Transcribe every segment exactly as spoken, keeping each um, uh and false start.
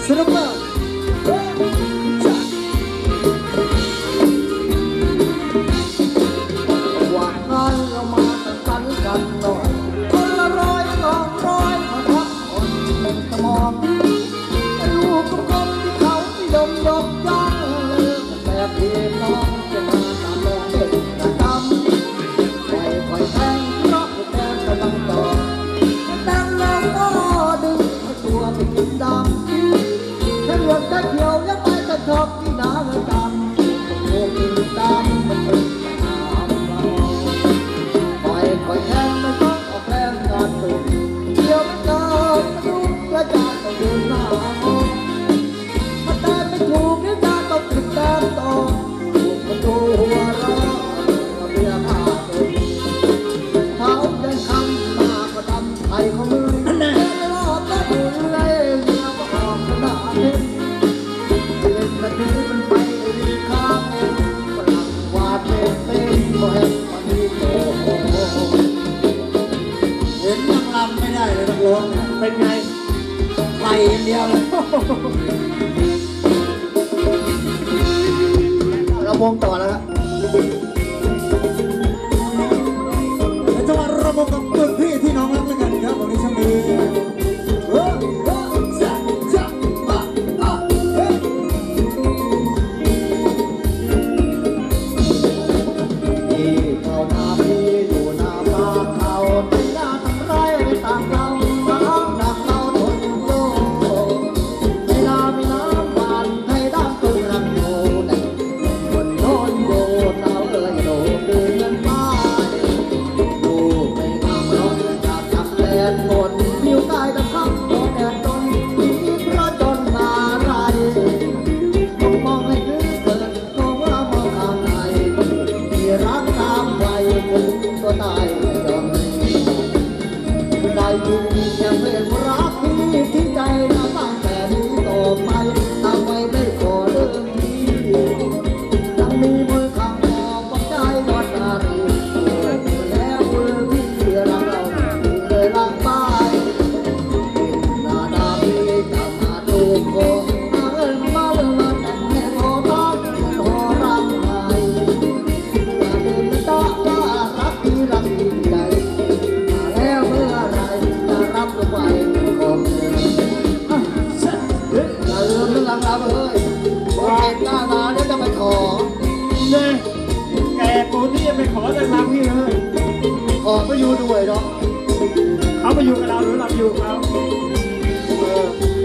นุกมากวันนั้นเรามาตั้งกันกันหน่อยคนละร้อยสองร้อยมาพักผ่อนสมองลูกกลมที่เขาที่ดมดมย่างแบบพี่น้องจะมาตามลงเด็กกระทำคอยคอยแทงเพราะแทงกำลังต่อแต่แล้วก็ดึงตัวไปกินดำถ้าเหลือแต่เขียวยังไม่จะชอบที่หนาเงินดำตัวกินดำมันเป็นน้ำเราคอยคอยแทงไม่ต้องออกแรงงานตื่นเดี๋ยวมันเกิดมันดูกระจายต้องเดินหน้ามันแต่ไม่ถูกนี่จะต้องติดแต้มต่อถูกมันดูหัวเราะเรียกหาตัวเขาเดินคำมาก็ดำไทยเขามือเดินรอบแล้วมือเลยเรือก็ออกขนาดนี้เดินกระดือมันไปดีข้างฝรั่งวาดเป็นเป็นโบเฮมมันดีโอ้โหเห็นยังรำไม่ได้เลยนักร้องเป็นไงไทยอย่างเดียวเลยเราวงต่อแล้วครับแล้วจังหวะระบบกับรุ่นพี่ที่น้องรักแล้วกันครับวันนี้ช่างดียังไม่รักพี่ที่ใจนะตั้งแต่นี้ต่อไปทำไมไม่ขอเรื่องนี้ยังมีมือข้างออกปัจจัยวัดนารีแล้วมือพี่รักเราเลยรักไปนาดาพี่จะมาดูโกเอาเงินมาเรื่องมาแต่งแม่ขอรักขอรักใครอย่าลืมตาว่ารักพี่รักพี่ใจแล้วเมื่อไรรับลงไปบอกเลยอย่าลืมเรื่องราวเลยบอกเห็นหน้าตาเนี่ยจะไปขอเนี่ยแกปูนี่ยังไปขอเรื่องราวพี่เลยขอไปอยู่ด้วยเนาะเขาไปอยู่กับเราหรือเราอยู่กับเขาเออ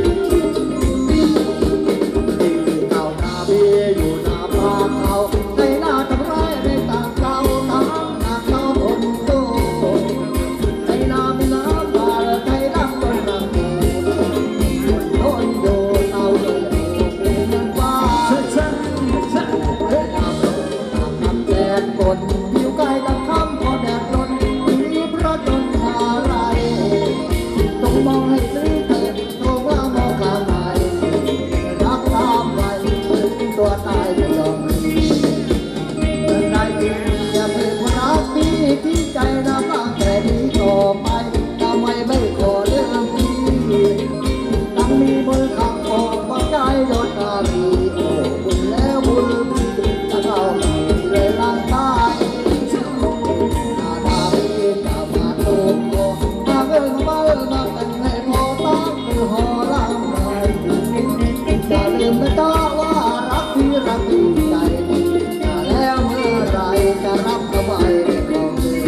เต่านาบีอยู่นาปลาเขาในหน้าทำร้ายในต่างเราน้ำหนักเราคนโตในน้ำมีน้ำบาลไทยรักคนรักคนโอนโยเอาเลยเป็นเงินบ้าเฮ้ยเฮ้ยเฮ้ยน้ำลงน้ำแดดกดผิวกายกับคำพอแดดร้อนมีเพราะจนอะไรต้องมองให้ซื้อเถิดโทรว่ามองกลางไหนรักตามไว้ตัวตายไม่ยอมเดินได้จริงอย่าเป็นคนรักพี่ที่ใจนะตั้งแต่นี้ต่อไปทำไมไม่ขอเรื่องพี่ตั้งมีมือขังออกปัจจัยยอดนารีโอ้บุญแล้วบุญพี่จะเอาเลยร่างกายนาดาพี่จะมาดูโกมาเงินมาเงินมาแต่งให้พอตั้งคือหอร่างกายอย่าลืมนะจ๊ะว่ารักพี่รักพี่ใจแล้วเมื่อไรจะรับเข้าไปของเธอ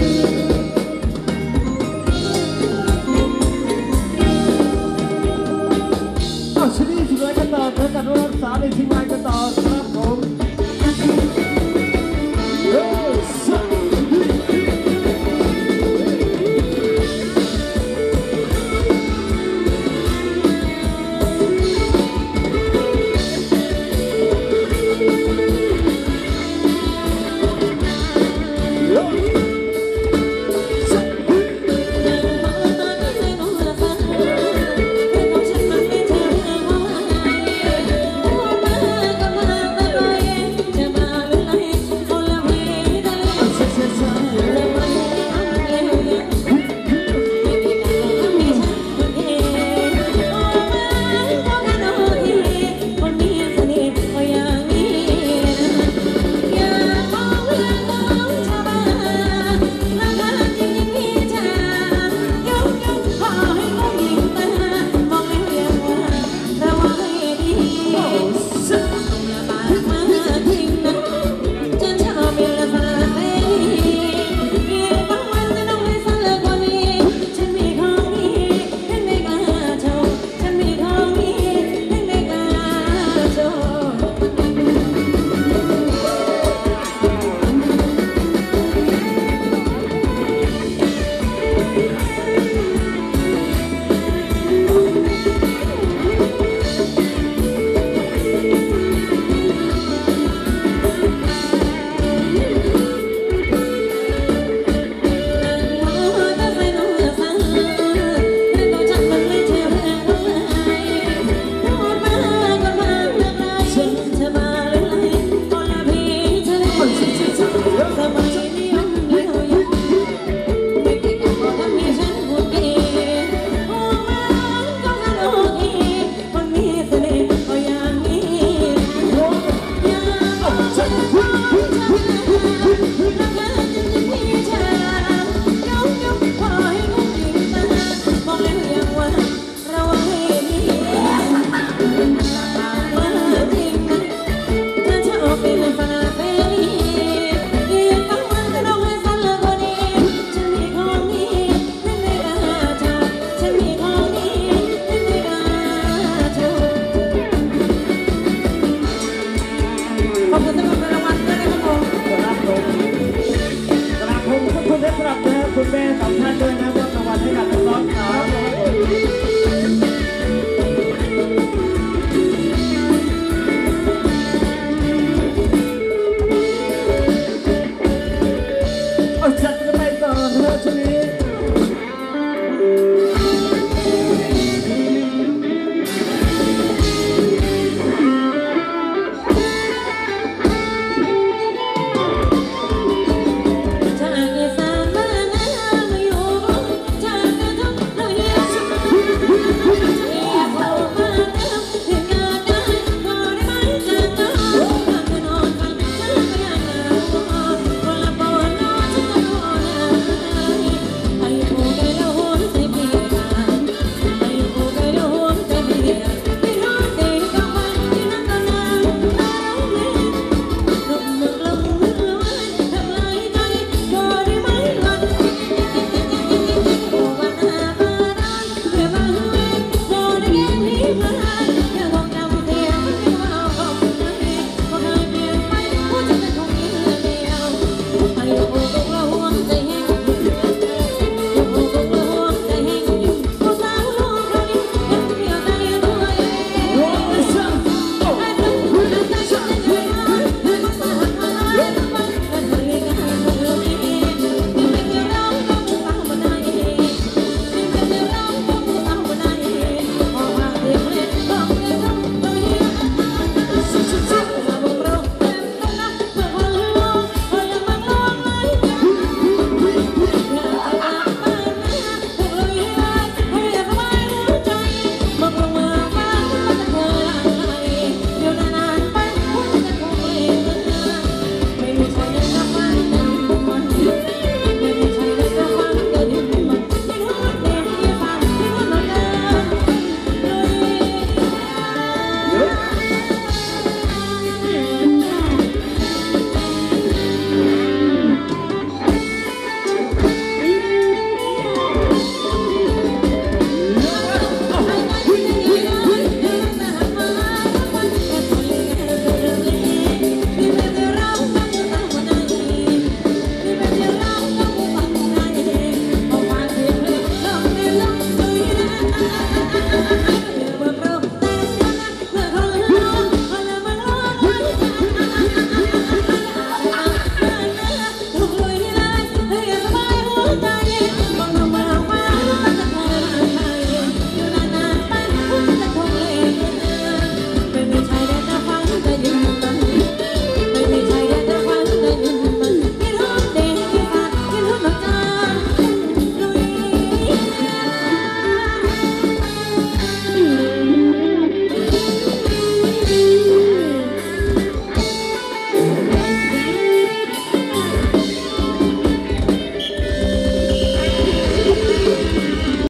เอาชนิดที่ไรกันต่อเธอจะรักษาในที่ไรกันต่อ